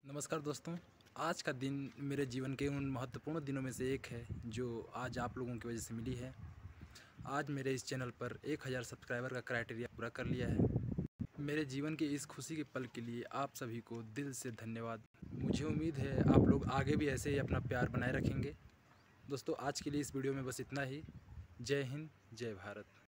नमस्कार दोस्तों। आज का दिन मेरे जीवन के उन महत्वपूर्ण दिनों में से एक है जो आज आप लोगों की वजह से मिली है। आज मेरे इस चैनल पर 1000 सब्सक्राइबर का क्राइटेरिया पूरा कर लिया है। मेरे जीवन के इस खुशी के पल के लिए आप सभी को दिल से धन्यवाद। मुझे उम्मीद है आप लोग आगे भी ऐसे ही अपना प्यार बनाए रखेंगे। दोस्तों आज के लिए इस वीडियो में बस इतना ही। जय हिंद, जय भारत।